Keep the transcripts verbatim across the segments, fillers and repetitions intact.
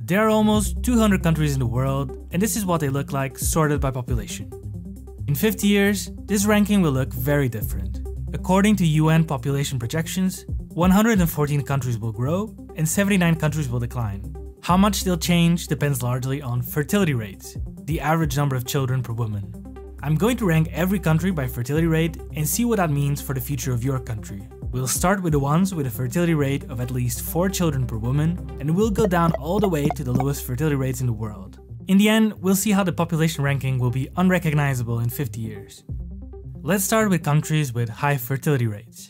There are almost two hundred countries in the world, and this is what they look like sorted by population. In fifty years, this ranking will look very different. According to U N population projections, one hundred fourteen countries will grow and seventy-nine countries will decline. How much they'll change depends largely on fertility rates, the average number of children per woman. I'm going to rank every country by fertility rate and see what that means for the future of your country. We'll start with the ones with a fertility rate of at least four children per woman, and we'll go down all the way to the lowest fertility rates in the world. In the end, we'll see how the population ranking will be unrecognizable in fifty years. Let's start with countries with high fertility rates.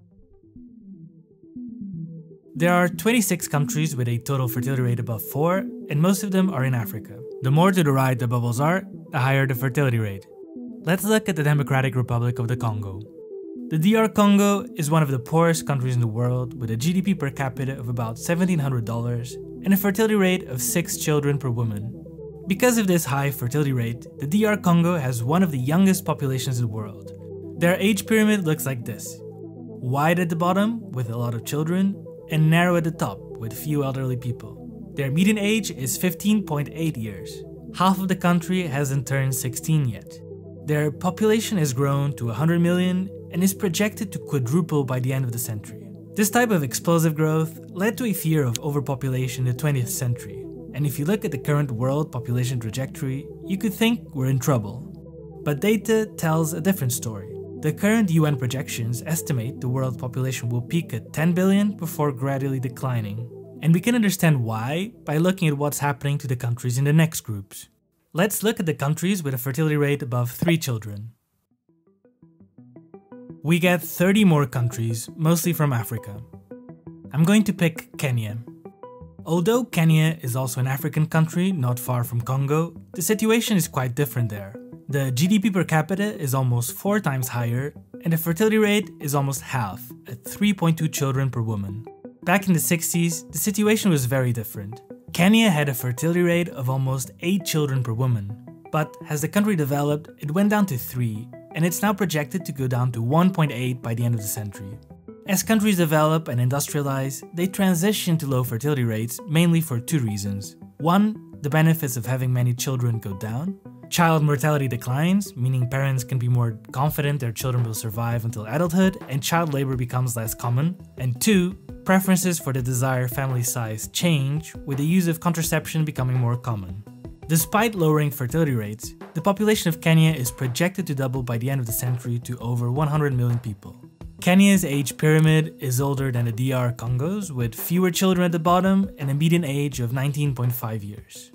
There are twenty-six countries with a total fertility rate above four, and most of them are in Africa. The more to the right the bubbles are, the higher the fertility rate. Let's look at the Democratic Republic of the Congo. The D R Congo is one of the poorest countries in the world with a G D P per capita of about seventeen hundred dollars and a fertility rate of six children per woman. Because of this high fertility rate, the D R Congo has one of the youngest populations in the world. Their age pyramid looks like this: wide at the bottom with a lot of children, and narrow at the top with few elderly people. Their median age is fifteen point eight years. Half of the country hasn't turned sixteen yet. Their population has grown to one hundred million and is projected to quadruple by the end of the century. This type of explosive growth led to a fear of overpopulation in the twentieth century. And if you look at the current world population trajectory, you could think we're in trouble. But data tells a different story. The current U N projections estimate the world population will peak at ten billion before gradually declining. And we can understand why by looking at what's happening to the countries in the next groups. Let's look at the countries with a fertility rate above three children. We get thirty more countries, mostly from Africa. I'm going to pick Kenya. Although Kenya is also an African country not far from Congo, the situation is quite different there. The G D P per capita is almost four times higher, and the fertility rate is almost half, at three point two children per woman. Back in the sixties, the situation was very different. Kenya had a fertility rate of almost eight children per woman, but as the country developed, it went down to three, and it's now projected to go down to one point eight by the end of the century. As countries develop and industrialize, they transition to low fertility rates mainly for two reasons. One, the benefits of having many children go down. Child mortality declines, meaning parents can be more confident their children will survive until adulthood, and child labor becomes less common. And two, preferences for the desired family size change, with the use of contraception becoming more common. Despite lowering fertility rates, the population of Kenya is projected to double by the end of the century to over one hundred million people. Kenya's age pyramid is older than the D R Congo's, with fewer children at the bottom and a median age of nineteen point five years.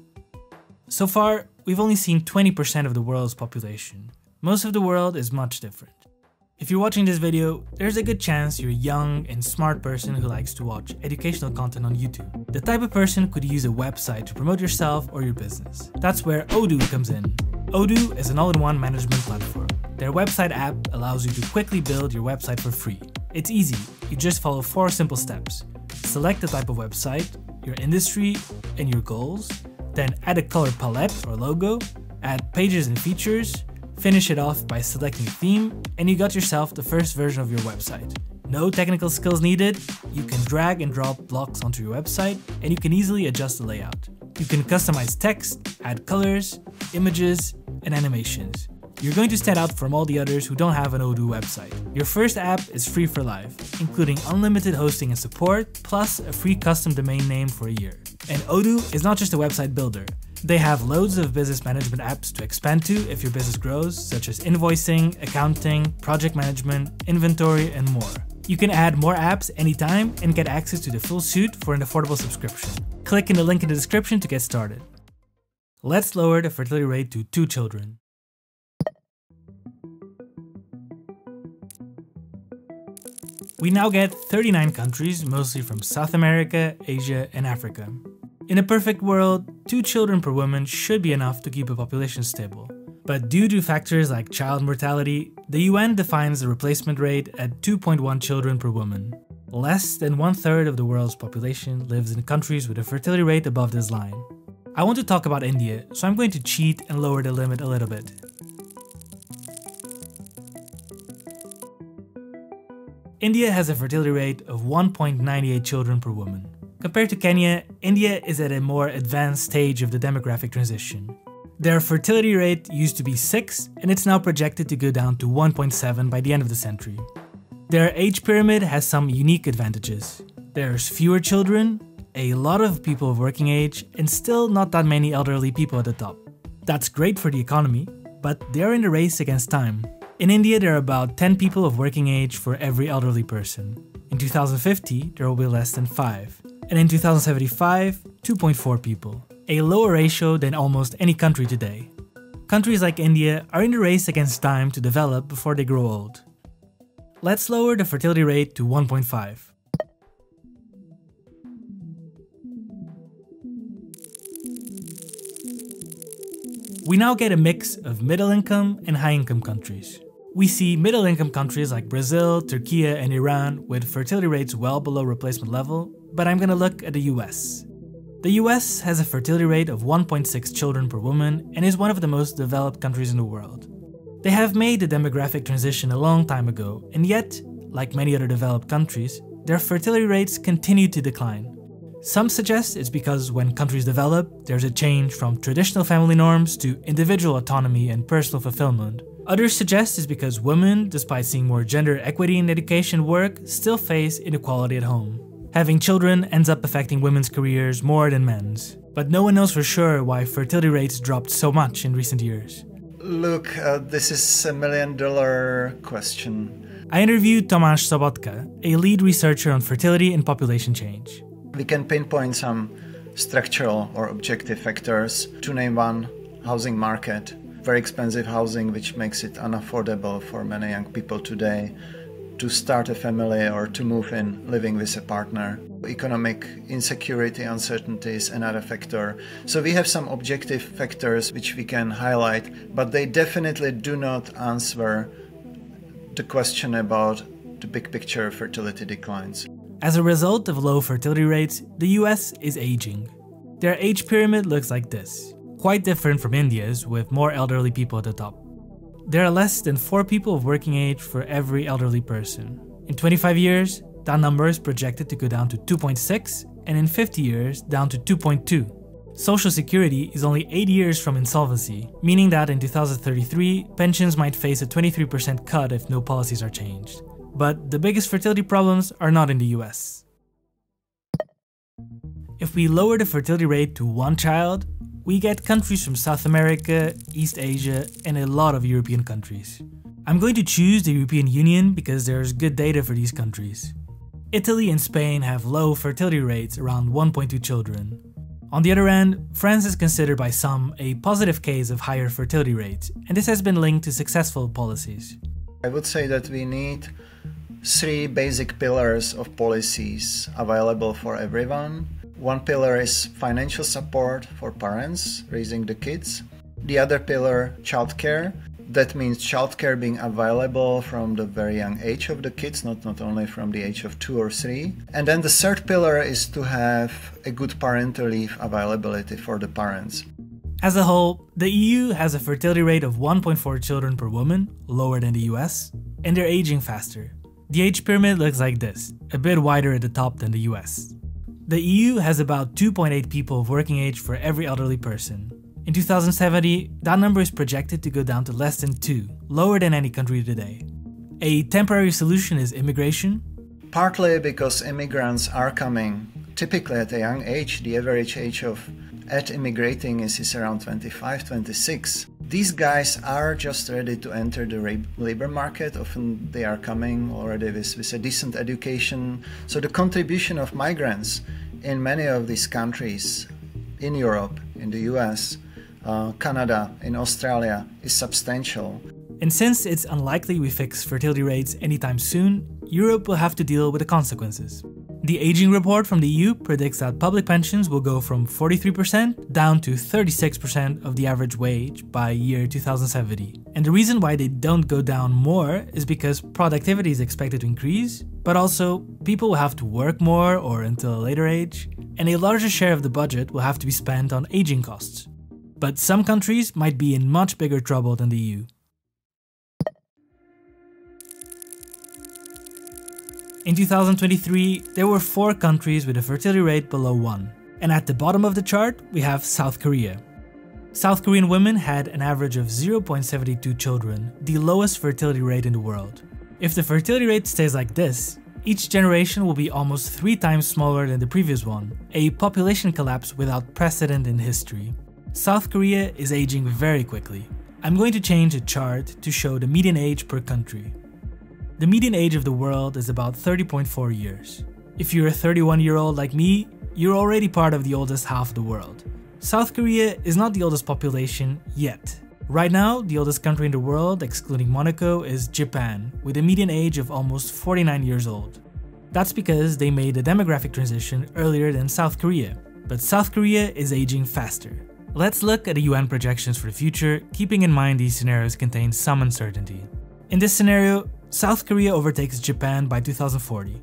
So far, we've only seen twenty percent of the world's population. Most of the world is much different. If you're watching this video, there's a good chance you're a young and smart person who likes to watch educational content on YouTube. The type of person could use a website to promote yourself or your business. That's where Odoo comes in. Odoo is an all-in-one management platform. Their website app allows you to quickly build your website for free. It's easy, you just follow four simple steps. Select the type of website, your industry, and your goals. Then add a color palette or logo, add pages and features, finish it off by selecting a theme, and you got yourself the first version of your website. No technical skills needed, you can drag and drop blocks onto your website, and you can easily adjust the layout. You can customize text, add colors, images, and animations. You're going to stand out from all the others who don't have an Odoo website. Your first app is free for life, including unlimited hosting and support, plus a free custom domain name for a year. And Odoo is not just a website builder. They have loads of business management apps to expand to if your business grows, such as invoicing, accounting, project management, inventory, and more. You can add more apps anytime and get access to the full suite for an affordable subscription. Click in the link in the description to get started. Let's lower the fertility rate to two children. We now get thirty-nine countries, mostly from South America, Asia, and Africa. In a perfect world, two children per woman should be enough to keep a population stable. But due to factors like child mortality, the U N defines the replacement rate at two point one children per woman. Less than one third of the world's population lives in countries with a fertility rate above this line. I want to talk about India, so I'm going to cheat and lower the limit a little bit. India has a fertility rate of one point nine eight children per woman. Compared to Kenya, India is at a more advanced stage of the demographic transition. Their fertility rate used to be six, and it's now projected to go down to one point seven by the end of the century. Their age pyramid has some unique advantages. There's fewer children, a lot of people of working age, and still not that many elderly people at the top. That's great for the economy, but they're in a race against time. In India, there are about ten people of working age for every elderly person. In two thousand fifty, there will be less than five. And in two thousand seventy-five, two point four people. A lower ratio than almost any country today. Countries like India are in the race against time to develop before they grow old. Let's lower the fertility rate to one point five. We now get a mix of middle-income and high-income countries. We see middle-income countries like Brazil, Turkey, and Iran with fertility rates well below replacement level, but I'm gonna look at the U S. The U S has a fertility rate of one point six children per woman and is one of the most developed countries in the world. They have made the demographic transition a long time ago, and yet, like many other developed countries, their fertility rates continue to decline. Some suggest it's because when countries develop, there's a change from traditional family norms to individual autonomy and personal fulfillment. Others suggest it's because women, despite seeing more gender equity in education and work, still face inequality at home. Having children ends up affecting women's careers more than men's. But no one knows for sure why fertility rates dropped so much in recent years. Look, uh, this is a million dollar question. I interviewed Tomáš Sobotka, a lead researcher on fertility and population change. We can pinpoint some structural or objective factors. To name one, housing market. Very expensive housing, which makes it unaffordable for many young people today to start a family or to move in living with a partner. Economic insecurity, uncertainty is another factor. So we have some objective factors which we can highlight, but they definitely do not answer the question about the big picture fertility declines. As a result of low fertility rates, the U S is aging. Their age pyramid looks like this, quite different from India's with more elderly people at the top. There are less than four people of working age for every elderly person. In twenty-five years, that number is projected to go down to two point six, and in fifty years, down to two point two. Social Security is only eight years from insolvency, meaning that in two thousand thirty-three, pensions might face a twenty-three percent cut if no policies are changed. But the biggest fertility problems are not in the U S. If we lower the fertility rate to one child, we get countries from South America, East Asia, and a lot of European countries. I'm going to choose the European Union because there's good data for these countries. Italy and Spain have low fertility rates around one point two children. On the other hand, France is considered by some a positive case of higher fertility rates, and this has been linked to successful policies. I would say that we need three basic pillars of policies available for everyone. One pillar is financial support for parents raising the kids. The other pillar, childcare. That means childcare being available from the very young age of the kids, not, not only from the age of two or three. And then the third pillar is to have a good parental leave availability for the parents. As a whole, the E U has a fertility rate of one point four children per woman, lower than the U S, and they're aging faster. The age pyramid looks like this, a bit wider at the top than the U S. The E U has about two point eight people of working age for every elderly person. In two thousand seventy, that number is projected to go down to less than two, lower than any country today. A temporary solution is immigration. Partly because immigrants are coming typically at a young age. The average age of at immigrating is, is around twenty-five, twenty-six. These guys are just ready to enter the labor market. Often they are coming already with, with a decent education. So the contribution of migrants in many of these countries, in Europe, in the U S, uh, Canada, in Australia, is substantial. And since it's unlikely we fix fertility rates anytime soon, Europe will have to deal with the consequences. The aging report from the E U predicts that public pensions will go from forty-three percent down to thirty-six percent of the average wage by year two thousand seventy. And the reason why they don't go down more is because productivity is expected to increase, but also people will have to work more or until a later age, and a larger share of the budget will have to be spent on aging costs. But some countries might be in much bigger trouble than the E U. In two thousand twenty-three, there were four countries with a fertility rate below one. And at the bottom of the chart, we have South Korea. South Korean women had an average of zero point seven two children, the lowest fertility rate in the world. If the fertility rate stays like this, each generation will be almost three times smaller than the previous one, a population collapse without precedent in history. South Korea is aging very quickly. I'm going to change the chart to show the median age per country. The median age of the world is about thirty point four years. If you're a thirty-one year old like me, you're already part of the oldest half of the world. South Korea is not the oldest population yet. Right now, the oldest country in the world, excluding Monaco, is Japan, with a median age of almost forty-nine years old. That's because they made a demographic transition earlier than South Korea. But South Korea is aging faster. Let's look at the U N projections for the future, keeping in mind these scenarios contain some uncertainty. In this scenario, South Korea overtakes Japan by two thousand forty.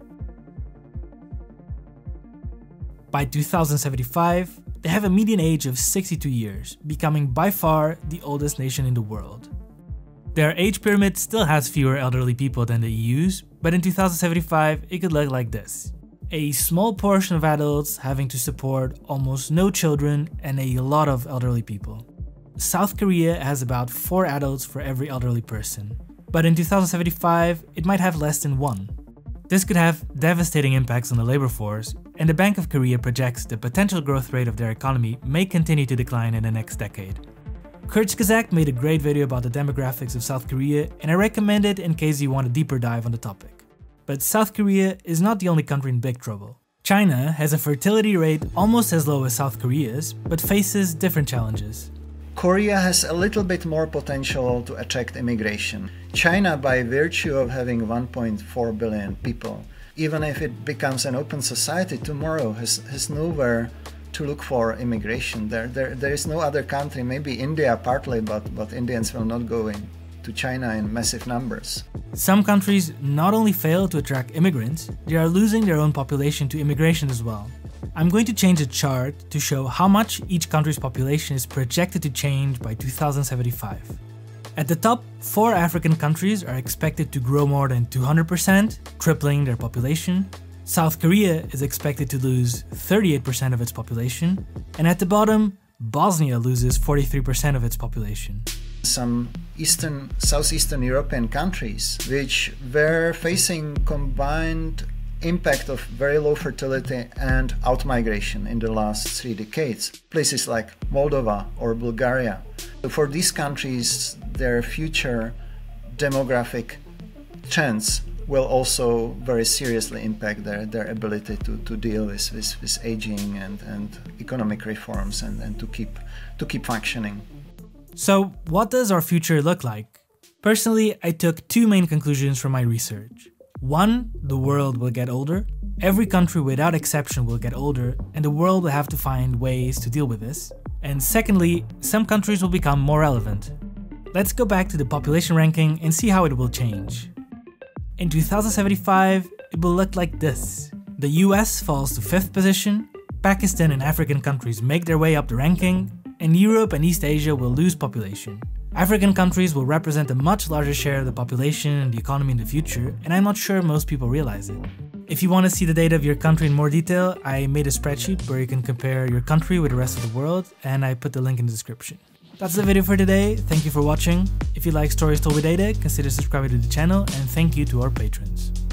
By two thousand seventy-five, they have a median age of sixty-two years, becoming by far the oldest nation in the world. Their age pyramid still has fewer elderly people than the E U's, but in two thousand seventy-five it could look like this. A small portion of adults having to support almost no children and a lot of elderly people. South Korea has about four adults for every elderly person, but in two thousand seventy-five it might have less than one. This could have devastating impacts on the labor force, and the Bank of Korea projects the potential growth rate of their economy may continue to decline in the next decade. Kurzgesagt made a great video about the demographics of South Korea, and I recommend it in case you want a deeper dive on the topic. But South Korea is not the only country in big trouble. China has a fertility rate almost as low as South Korea's, but faces different challenges. Korea has a little bit more potential to attract immigration. China, by virtue of having one point four billion people, even if it becomes an open society tomorrow, has, has nowhere to look for immigration. There, there, there is no other country, maybe India partly, but, but Indians will not go in to China in massive numbers. Some countries not only fail to attract immigrants, they are losing their own population to immigration as well. I'm going to change the chart to show how much each country's population is projected to change by two thousand seventy-five. At the top, four African countries are expected to grow more than two hundred percent, tripling their population. South Korea is expected to lose thirty-eight percent of its population. And at the bottom, Bosnia loses forty-three percent of its population. Some Eastern, Southeastern European countries, which were facing combined impact of very low fertility and outmigration in the last three decades. Places like Moldova or Bulgaria. So for these countries, their future demographic trends will also very seriously impact their, their ability to, to deal with, with, with aging and, and economic reforms and, and to keep to keep functioning. So what does our future look like? Personally, I took two main conclusions from my research. One, the world will get older. Every country without exception will get older, and the world will have to find ways to deal with this. And secondly, some countries will become more relevant. Let's go back to the population ranking and see how it will change. In two thousand seventy-five, it will look like this. The U S falls to fifth position, Pakistan and African countries make their way up the ranking, and Europe and East Asia will lose population. African countries will represent a much larger share of the population and the economy in the future, and I'm not sure most people realize it. If you want to see the data of your country in more detail, I made a spreadsheet where you can compare your country with the rest of the world, and I put the link in the description. That's the video for today. Thank you for watching. If you like stories told with data, consider subscribing to the channel, and thank you to our patrons.